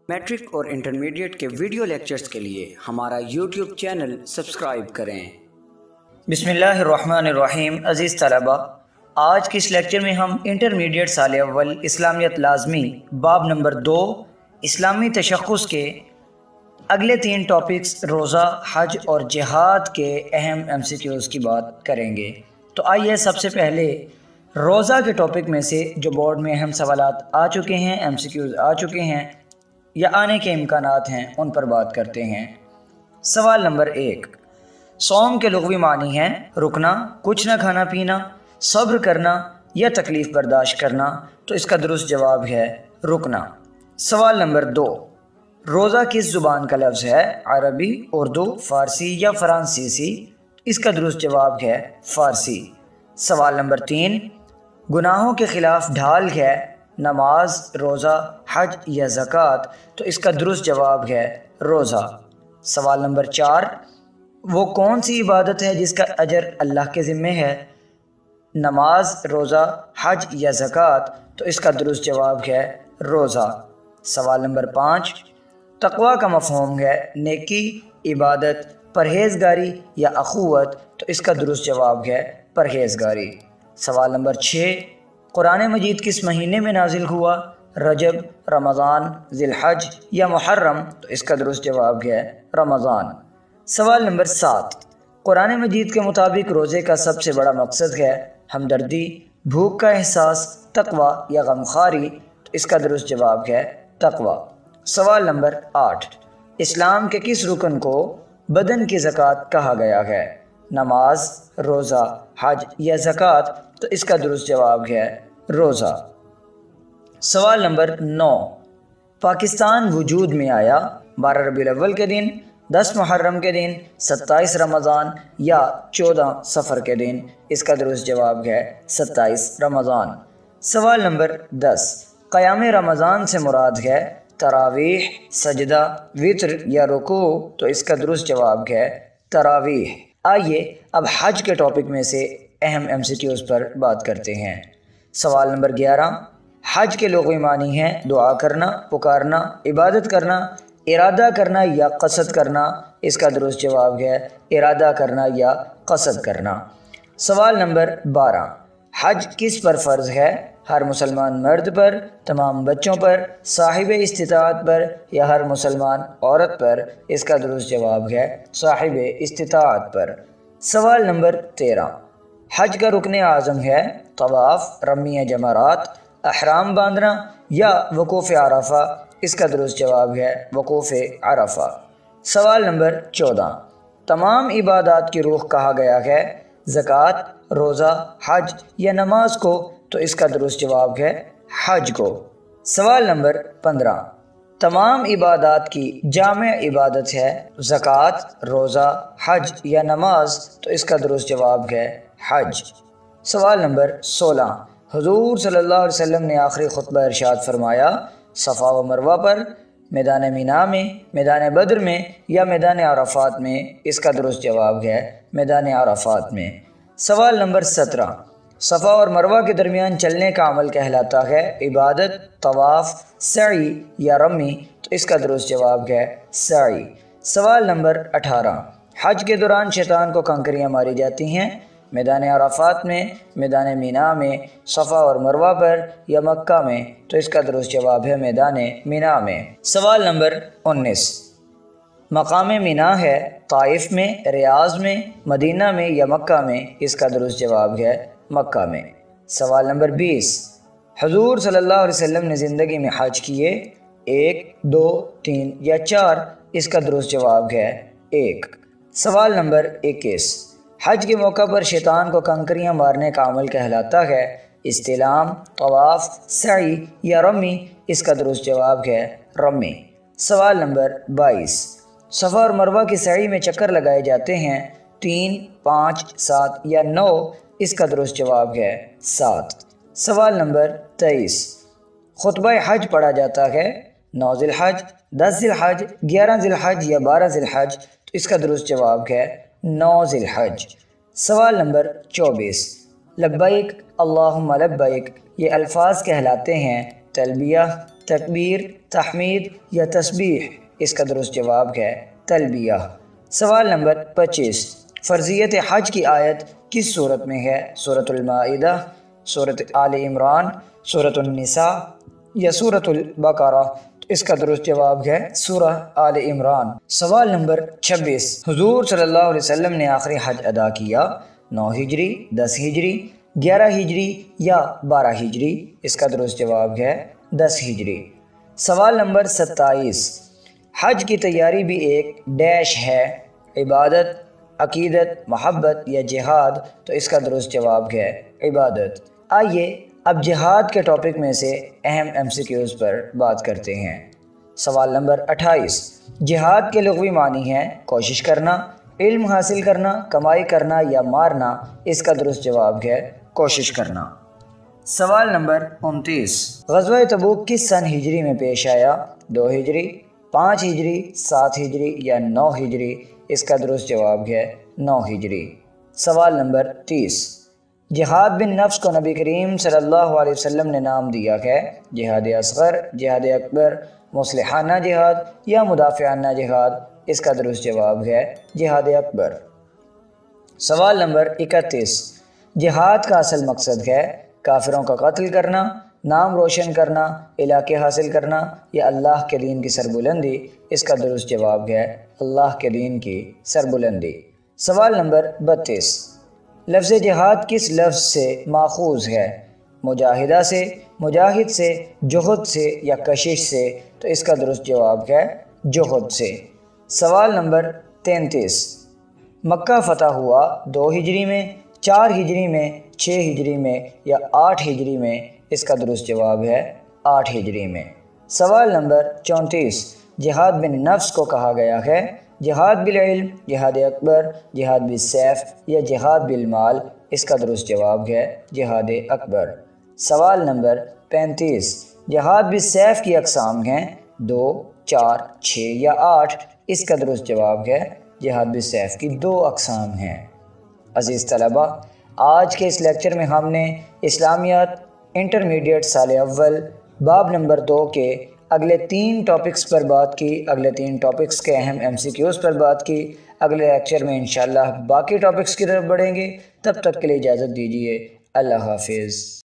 Matric और intermediate के video lectures के लिए हमारा यूट्यूब चैनल सब्सक्राइब करें। बिस्मिल्लाहिर्रहमानिर्रहीम। अज़ीज़ तलबा, आज के इस लेक्चर में हम इंटरमीडिएट साल अव्वल इस्लामियत लाजमी बाब नंबर 2 इस्लामी तशख़्ख़ुस के अगले 3 टॉपिक्स रोज़ा, हज और जिहाद के अहम MCQs की बात करेंगे। तो आइए सबसे पहले रोज़ा के टॉपिक में से जो बोर्ड में अहम सवालात आ चुके हैं, MCQs आ चुके हैं या आने के इम्कानात हैं, उन पर बात करते हैं। सवाल नंबर 1, सौम के लुग़वी मानी हैं रुकना, कुछ ना खाना पीना, सब्र करना या तकलीफ़ बर्दाश्त करना। तो इसका दुरुस्त जवाब है रुकना। सवाल नंबर 2, रोज़ा किस ज़ुबान का लफ्ज़ है? अरबी, उर्दू, फ़ारसी या फ़्रांसीसी? इसका दुरुस्त जवाब है फ़ारसी। सवाल नंबर 3, गुनाहों के ख़िलाफ़ ढाल है? नमाज, रोज़ा, हज या ज़कात? तो इसका दुरुस्त जवाब है रोज़ा। सवाल नंबर 4, वो कौन सी इबादत है जिसका अजर अल्लाह के ज़िम्मे है? नमाज, रोज़ा, हज या ज़कात? तो इसका दुरुस्त जवाब है रोज़ा। सवाल नंबर 5, तक़वा का मफ़हूम है नेकी, इबादत, परहेज़गारी या अख़ुवत? तो इसका दुरुस्त जवाब है परहेज़गारी। सवाल नंबर 6, कुरान मजीद किस महीने में नाजिल हुआ? रजब, रमज़ान, ज़िलहज या मुहर्रम? तो इसका दुरुस्त जवाब है रमज़ान। सवाल नंबर 7, कुरान मजीद के मुताबिक रोज़े का सबसे बड़ा मकसद है हमदर्दी, भूख का एहसास, तक़वा या गमखारी? तो इसका दुरुस्त जवाब है तक़वा। सवाल नंबर 8, इस्लाम के किस रुकन को बदन की ज़कात कहा गया है? नमाज, रोज़ा, हज या ज़कात? तो इसका दुरुस्त जवाब है रोज़ा। सवाल नंबर 9, पाकिस्तान वजूद में आया 12 रबीउल अव्वल के दिन, 10 मुहर्रम के दिन, 27 रमज़ान या 14 सफ़र के दिन? इसका दुरुस्त जवाब है 27 रमज़ान। सवाल नंबर 10, क़याम रमज़ान से मुराद है तरावीह, सजदा, वित्र या रुकू? तो इसका दुरुस्त जवाब है तरावीह। आइए अब हज के टॉपिक में से अहम MCQs पर बात करते हैं। सवाल नंबर 11, हज के लुग़वी मानी हैं दुआ करना, पुकारना, इबादत करना, इरादा करना या क़सद करना? इसका दुरुस्त जवाब है इरादा करना या क़सद करना। सवाल नंबर 12, हज किस पर फ़र्ज़ है? हर मुसलमान मर्द पर, तमाम बच्चों पर, साहिब इस्तिताअत पर या हर मुसलमान औरत पर? इसका दुरुस्त जवाब है साहिब इस्तिताअत पर। सवाल नंबर 13, हज का रुकन आज़म है तवाफ़, रमी जमरात, अहराम बांधना या वक़ूफ़ अरफ़ा? इसका दुरुस्त जवाब है वक़ूफ़ अरफ़ा। सवाल नंबर 14, तमाम इबादात की रूह कहा गया है ज़कात, रोज़ा, हज या नमाज को? तो इसका दुरुस्त जवाब है हज को। सवाल नंबर 15, तमाम इबादात की जामे इबादत है ज़कात, रोज़ा, हज या नमाज? तो इसका दुरुस्त जवाब है हज। सवाल नंबर 16, हुज़ूर सल्लल्लाहु अलैहि वसल्लम ने आखिरी खुतबा इरशाद फरमाया सफ़ा व मरवा पर, मैदान मीना में, मैदान बद्र में या मैदान अराफात में? इसका दुरुस्त जवाब है मैदान अराफात में। सवाल नंबर 17, सफ़ा और मरवा के दरमियान चलने का अमल कहलाता है इबादत, तवाफ़, सई या रमी? तो इसका दुरुस्त जवाब है सई। सवाल नंबर 18, हज के दौरान शैतान को कंकरियाँ मारी जाती हैं मैदान अराफात में, मैदान मीना में, सफ़ा और मरवा पर या मक्का में? तो इसका दुरुस्त जवाब है मैदान मीना में। सवाल नंबर 19, मकाम मीना है ताइफ में, रियाज़ में, मदीना में या मक्का में? इसका दुरुस्त जवाब है मक्का में। सवाल नंबर 20, हुज़ूर सल्लल्लाहु अलैहि वसल्लम ने ज़िंदगी में हज किए 1, 2, 3 या 4? इसका दुरुस्त जवाब है 1। सवाल नंबर 21, हज के मौका पर शैतान को कंकरियाँ मारने का अमल कहलाता है इस्तिलाम, तवाफ़, सई या रमी? इसका दुरुस्त जवाब है रमी। सवाल नंबर 22, सफ़ा और मरवा की सई में चक्कर लगाए जाते हैं 3, 5, 7 या 9? इसका दुरुस्त जवाब है 7। सवाल नंबर 23, खुतबा हज पढ़ा जाता है 9 ज़िलहज, 10 ज़िलहज, 11 ज़िलहज या 12 ज़िलहज? तो इसका दुरुस्त जवाब है 9 ज़िलहज। सवाल नंबर 24, लब्बैक अल्लाहुम्मा लब्बैक ये अल्फाज कहलाते हैं तलबिया, تکبیر، تحمید یا تسبیح؟ اس کا درست جواب ہے تلبیہ۔ سوال نمبر 25، فرضیت حج کی آیت کس صورت میں ہے؟ سورۃ المائدہ، سورۃ آل عمران، سورۃ النساء یا سورۃ البقرہ؟ اس کا درست جواب ہے سورہ آل عمران۔ سوال نمبر 26، حضور صلی اللہ علیہ وسلم نے آخری حج ادا کیا 9 ہجری، 10 ہجری، 11 ہجری یا 12 ہجری؟ اس کا درست جواب ہے 10 ہجری۔ سوال نمبر 27، حج کی تیاری بھی ایک ڈیش ہے، عبادت، عقیدت، محبت یا جہاد؟ تو اس کا درست جواب ہے عبادت۔ آئیے اب جہاد کے ٹاپک میں سے اہم MCQs پر بات کرتے ہیں۔ سوال نمبر 28، جہاد کے لغوی معنی ہیں کوشش کرنا، علم حاصل کرنا، کمائی کرنا یا مارنا؟ اس کا درست جواب ہے کوشش کرنا۔ سوال نمبر 29، غزوہ تبوک کس سن ہجری میں پیش آیا؟ 2 ہجری، 5 ہجری، 7 ہجری یا 9 ہجری؟ اس کا درست جواب ہے 9 ہجری۔ سوال نمبر 30، جہاد بن نفس کو نبی کریم صلی اللہ علیہ وسلم نے نام دیا ہے؟ جہاد اصغر، جہاد اکبر، مصلحانہ جہاد یا مدافعانہ جہاد؟ اس کا درست جواب ہے جہاد اکبر۔ سوال نمبر 31، جہاد کا اصل مقصد ہے کافروں کا قتل کرنا، نام روشن کرنا، علاقے حاصل کرنا یا اللہ کے دین کی سربلندی؟ اس کا درست جواب ہے اللہ کے دین کی سربلندی۔ سوال نمبر 32، لفظ جہاد کس لفظ سے ماخوذ ہے؟ مجاہدہ سے، مجاہد سے، جہد سے یا کشش سے؟ تو اس کا درست جواب ہے جہد سے۔ سوال نمبر 33، مکہ فتح ہوا 2 ہجری میں، 4 ہجری میں، 6 ہجری میں یا 8 ہجری میں؟ اس کا درست جواب ہے 8 ہجری میں۔ سوال نمبر 34، جہاد بن نفس کو کہا گیا ہے جہاد بالعلم، جہاد اکبر، جہاد بالسیف یا جہاد بالمال؟ اس کا درست جواب ہے جہاد اکبر۔ سوال نمبر 35، جہاد بالسیف کی اقسام ہیں 2، 4، 6 یا 8؟ اس کا درست جواب ہے جہاد بالسیف کی 2 اقسام ہیں۔ عزیز طلبہ، آج کے اس لیکچر میں ہم نے اسلامیات انٹرمیڈیٹ سال اول باب نمبر 2 کے اگلے 3 ٹاپکس پر بات کی، اگلے 3 ٹاپکس کے اہم MCQs پر بات کی۔ اگلے لیکچر میں انشاءاللہ باقی ٹاپکس کی طرف بڑھیں گے۔ تب تک کے لیے اجازت دیجیے، اللہ حافظ۔